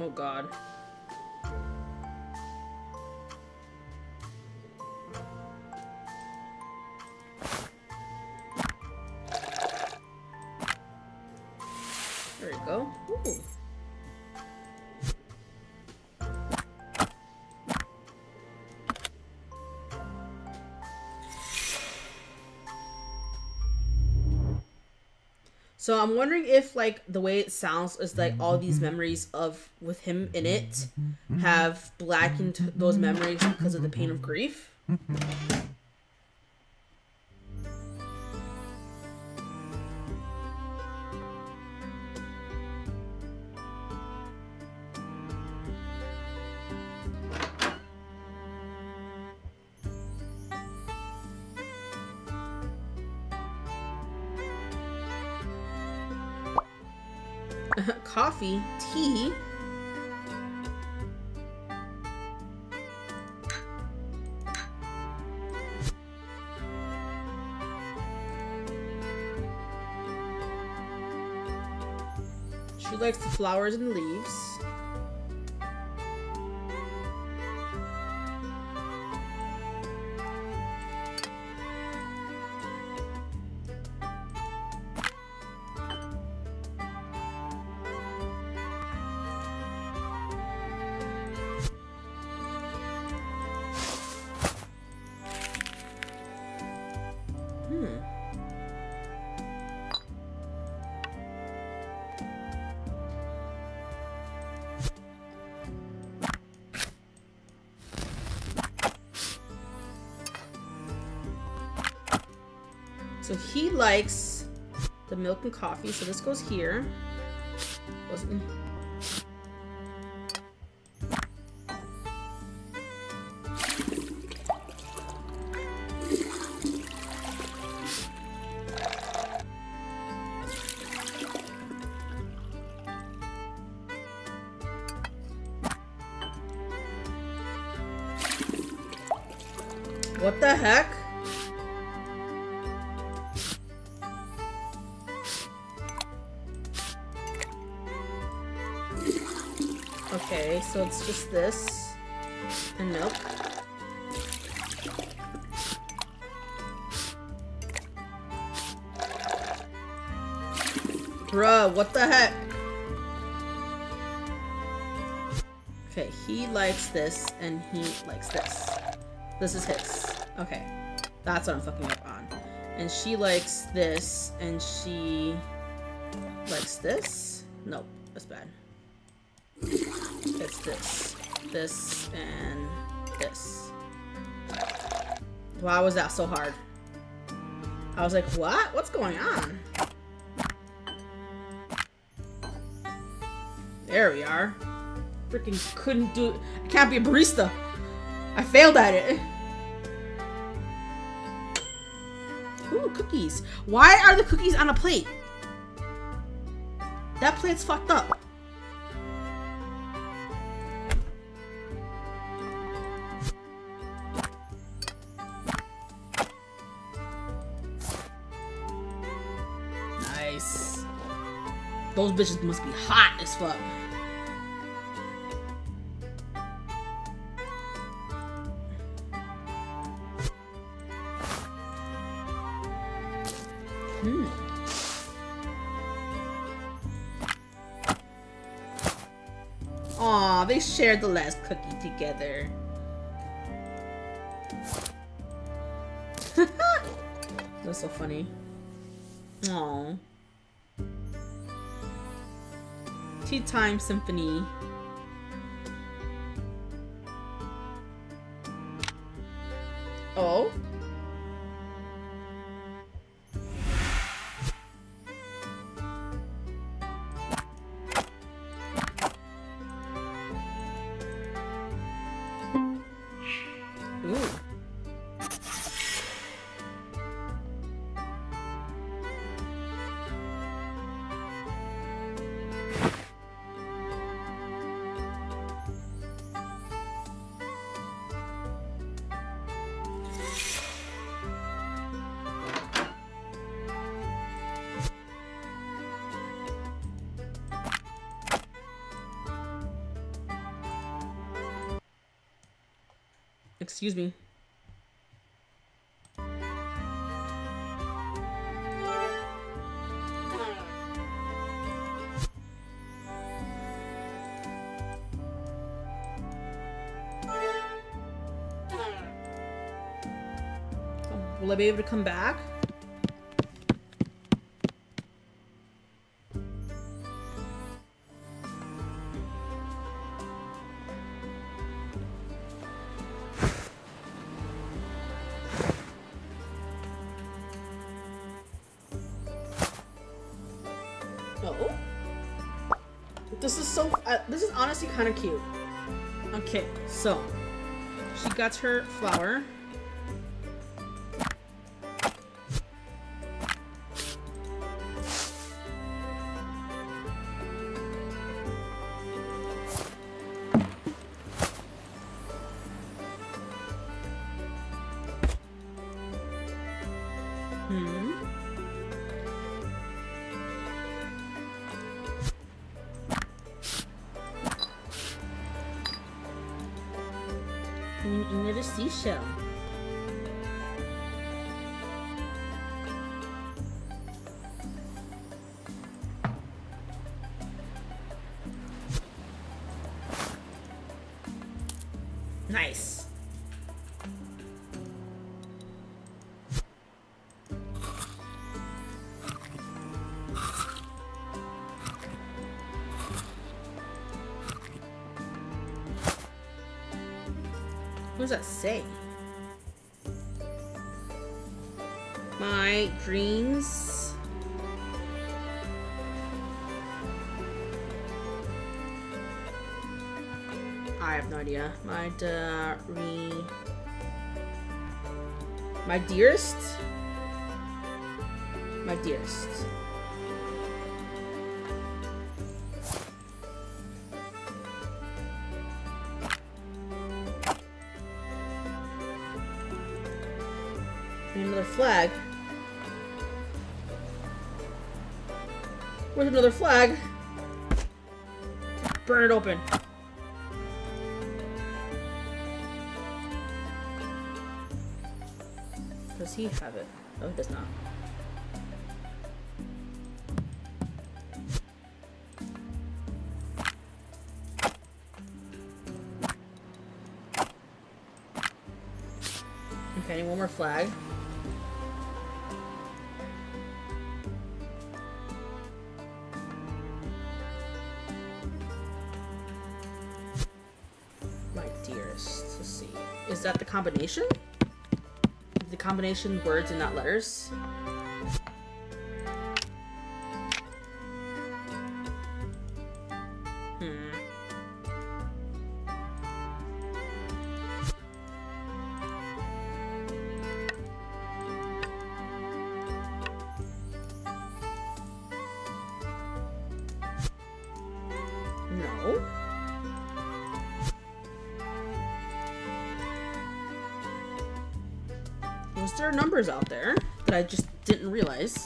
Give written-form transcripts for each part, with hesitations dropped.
Oh god. There we go. Ooh. So I'm wondering if, like, the way it sounds is like all these memories of with him in it have blackened those memories because of the pain of grief. Coffee, tea. She likes the flowers and leaves. So he likes the milk and coffee, so this goes here. Wasn't... What the heck? Okay, so it's just this and milk. Bruh, what the heck? Okay, he likes this and he likes this. This is his. Okay, that's what I'm fucking up on. And she likes this and she likes this. Nope, that's bad. It's this, and this. Why was that so hard? I was like, what? What's going on? There we are. Freaking couldn't do it. I can't be a barista. I failed at it. Ooh, cookies. Why are the cookies on a plate? That plate's fucked up. Nice. Those bitches must be hot as fuck. Aw, they shared the last cookie together. That's so funny. Aw. Tea Time Symphony. Oh? Ooh. Excuse me. Will I be able to come back? Oh. This is so, this is honestly kind of cute. Okay, so she got her flower. Another seashell. Nice. What does that say? My dreams. I have no idea. My dearest. My dearest. Another flag. Where's another flag? Burn it open. Does he have it? No, he does not. Okay, I need one more flag. Let's see. Is that the combination? The combination words and not letters? No. Was there numbers out there that I just didn't realize?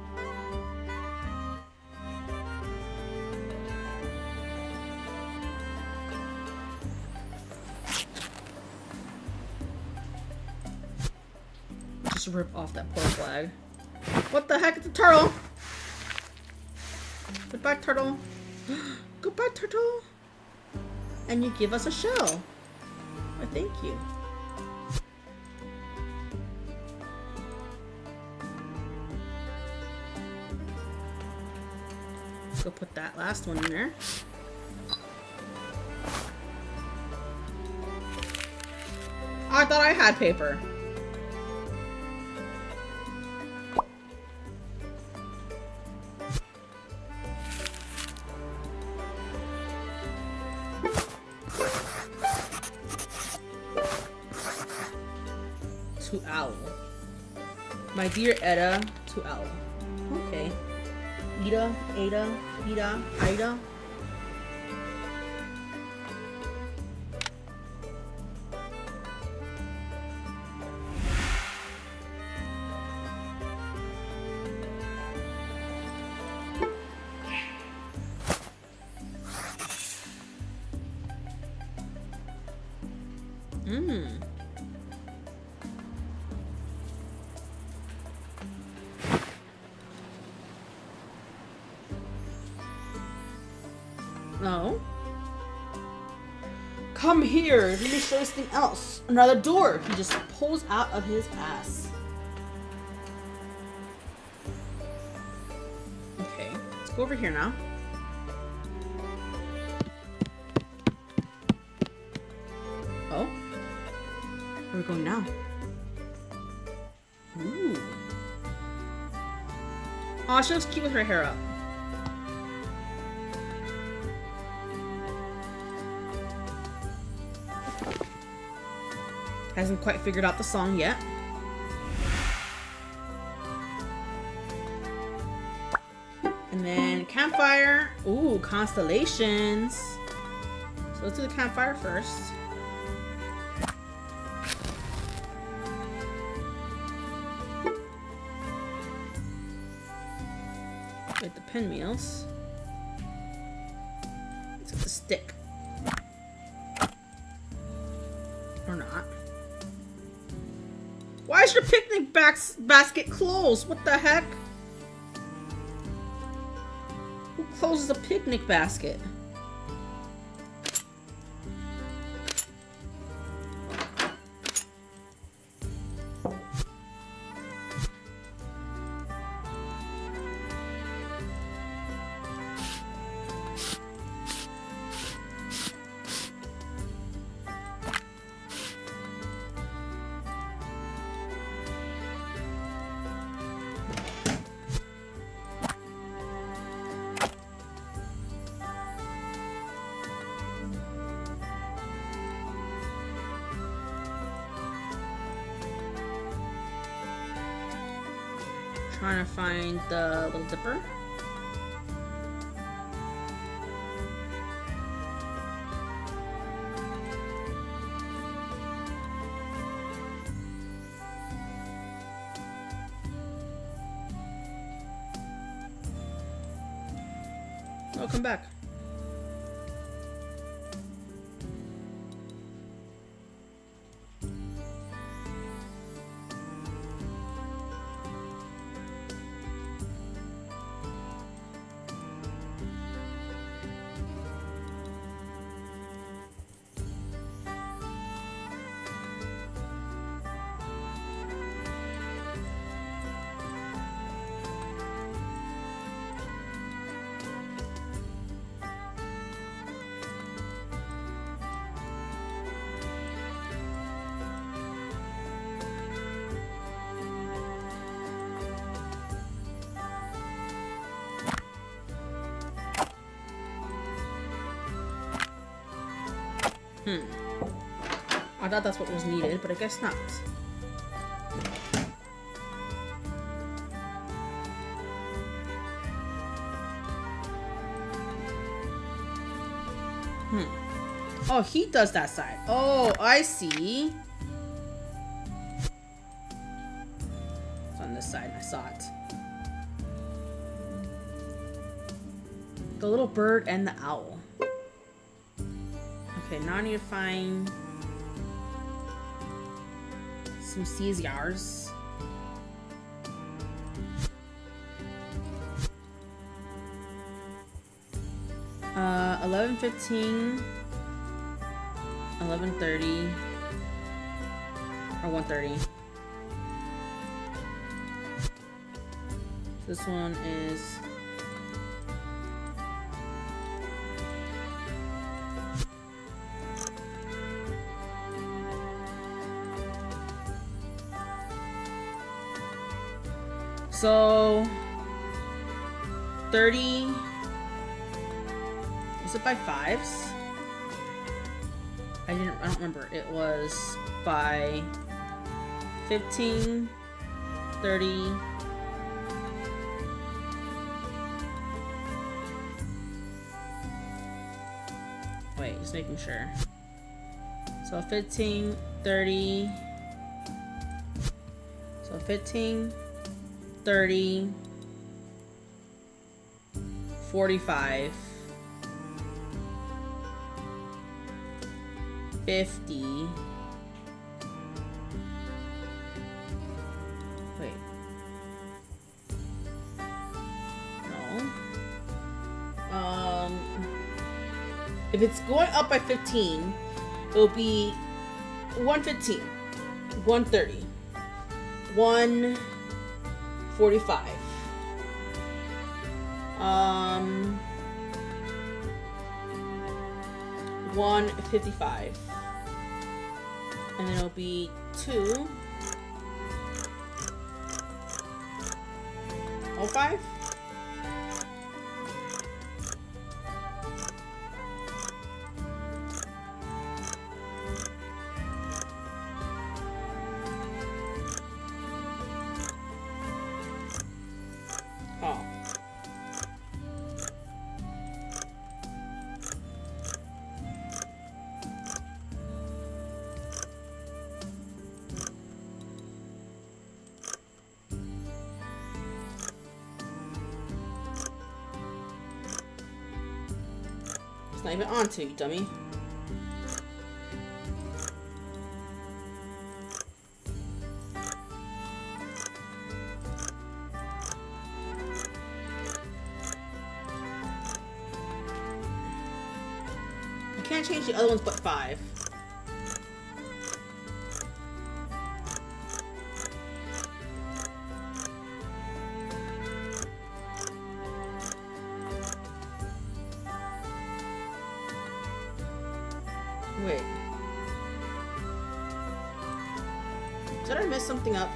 Just rip off that poor flag. What the heck? It's a turtle! Goodbye, turtle. Goodbye, turtle. And you give us a shell. Why, thank you. Go put that last one in there. Oh, I thought I had paper. To Owl. My dear Eda, to Owl. Okay. Ida, Ada, Ida, Ida. No. Come here. Let me show you something else. Another door. He just pulls out of his ass. Okay. Let's go over here now. Oh. Where are we going now? Ooh. Aw, she looks cute with her hair up. Hasn't quite figured out the song yet. And then campfire. Ooh, constellations. So let's do the campfire first. Get the pinwheels. Let's get the stick. Or not. Why is your picnic basket closed? What the heck? Who closes a picnic basket? Trying to find the Little Dipper. Oh, come back. I thought that's what was needed, but I guess not. Oh, he does that side. Oh, I see. It's on this side, I saw it. The little bird and the owl. Okay, now I need to find some Caesars. 11:15, 11:30, or 1:30. This one is so 30. Was it by fives? I don't remember. It was by 15, 30. Wait, just making sure. So 15, 30. So 15, 30, 45, 50. Wait. No. If it's going up by 15, it'll be 115, 130, 145. 155. And then it'll be 205. Not even onto you, dummy. You can't change the other ones but 5. Wait. Did I mess something up?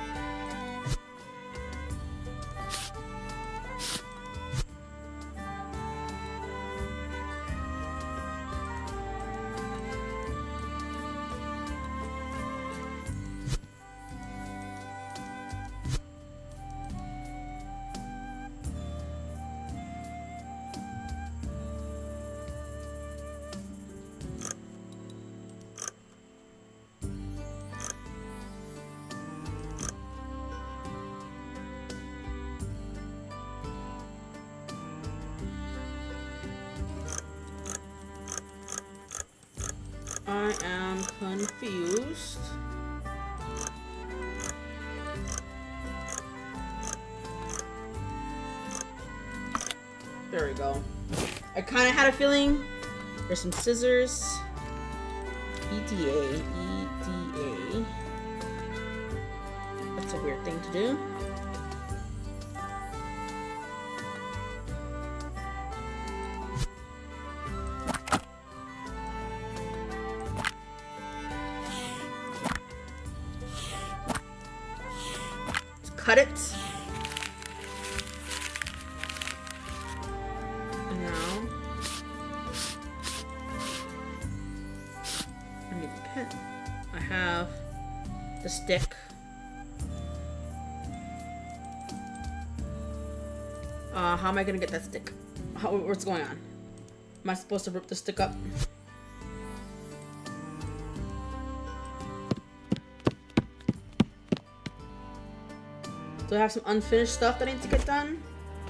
I am confused. There we go. I kind of had a feeling. There's some scissors. EDA. EDA. That's a weird thing to do. Cut it. And now I need the pen. I have the stick. How am I gonna get that stick? What's going on? Am I supposed to rip the stick up? Do I have some unfinished stuff that I need to get done?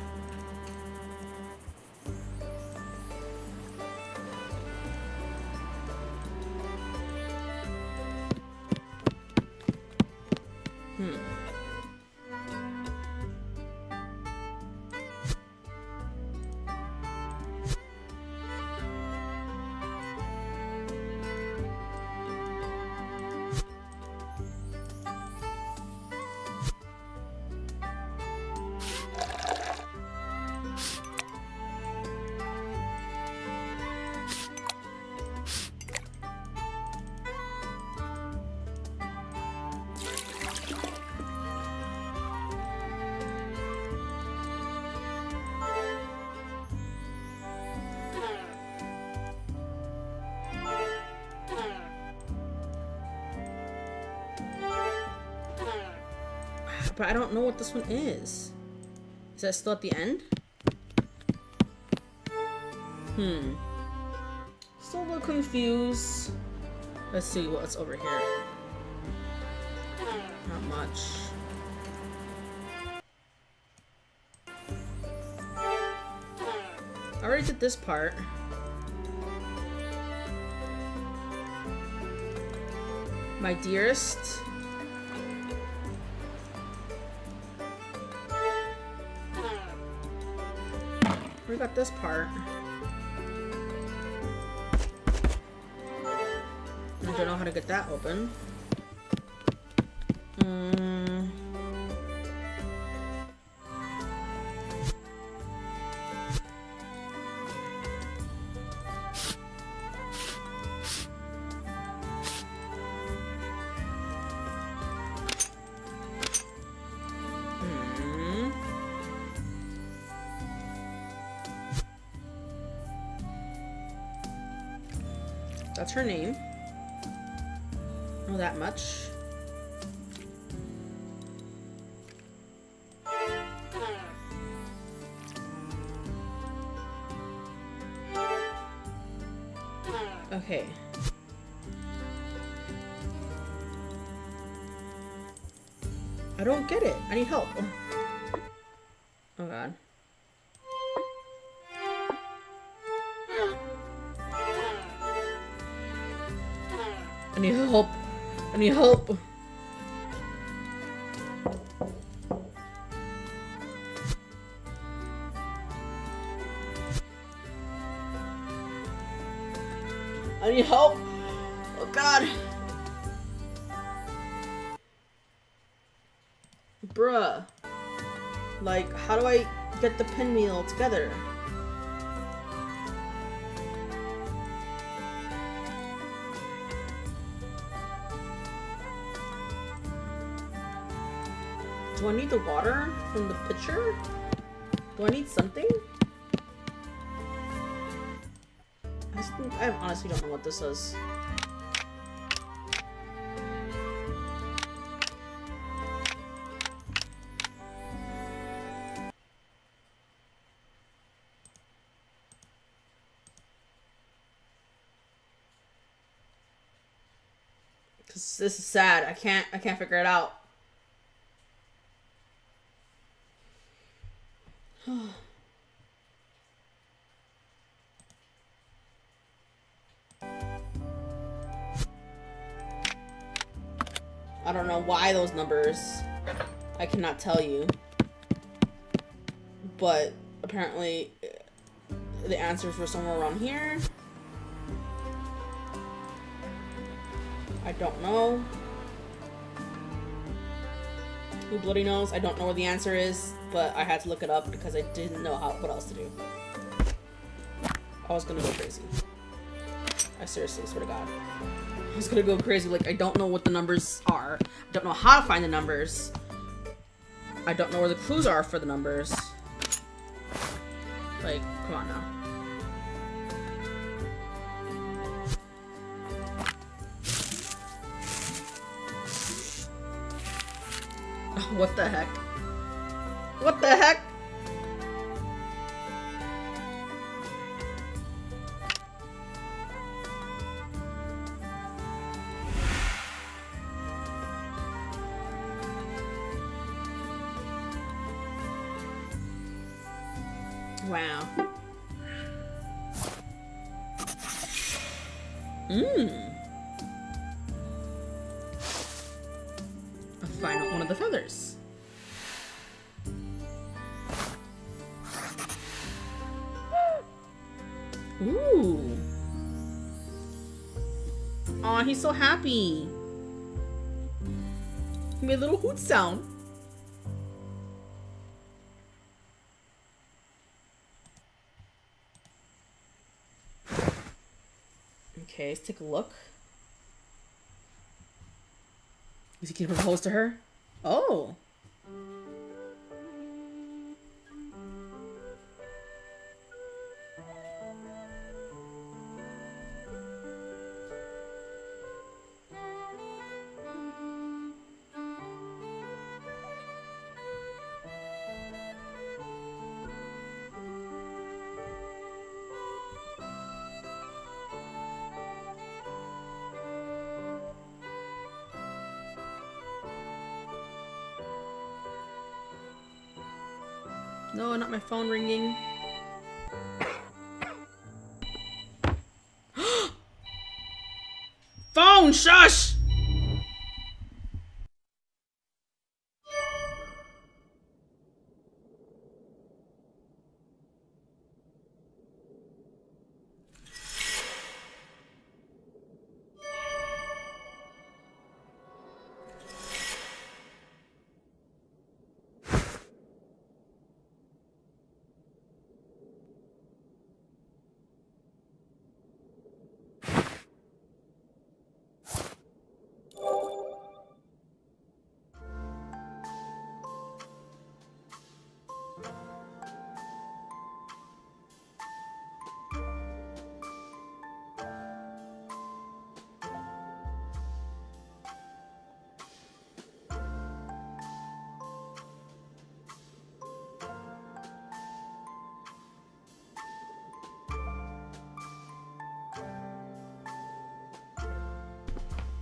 But I don't know what this one is. Is that still at the end? Still a little confused. Let's see what's over here. Not much. I already did this part. My dearest. We got this part. don't know how to get that open. That's her name. Know that much. Okay. I don't get it. I need help. Oh god. I need help. I need help. I need help. Oh god. Bruh. Like, how do I get the pinwheel together? Do I need the water from the pitcher? Do I need something? I honestly don't know what this is. Cause this is sad. I can't figure it out. I don't know why those numbers. I cannot tell you. But apparently the answers were somewhere around here. I don't know. Who bloody knows? I don't know where the answer is, but I had to look it up because I didn't know what else to do. I was gonna go crazy. I seriously swear to God. I was gonna go crazy. Like, I don't know what the numbers are. I don't know how to find the numbers. I don't know where the clues are for the numbers. Like, come on now. What the heck? What the heck? Wow. Find one of the feathers. Ooh. Aw, he's so happy. He made a little hoot sound. Okay, let's take a look. Is he gonna propose to her? Oh. No, not my phone ringing. Phone, shush!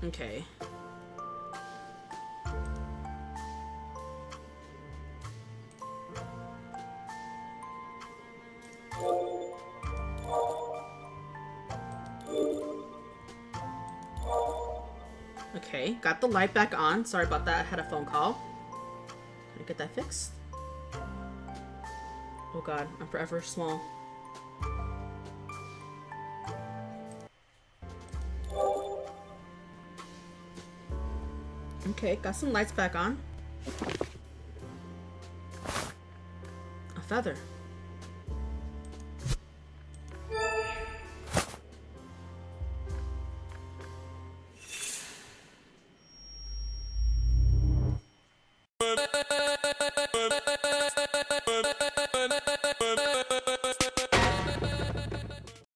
Okay. Okay, got the light back on. Sorry about that, I had a phone call. Can I get that fixed? Oh god, I'm forever small. Okay, got some lights back on. A feather.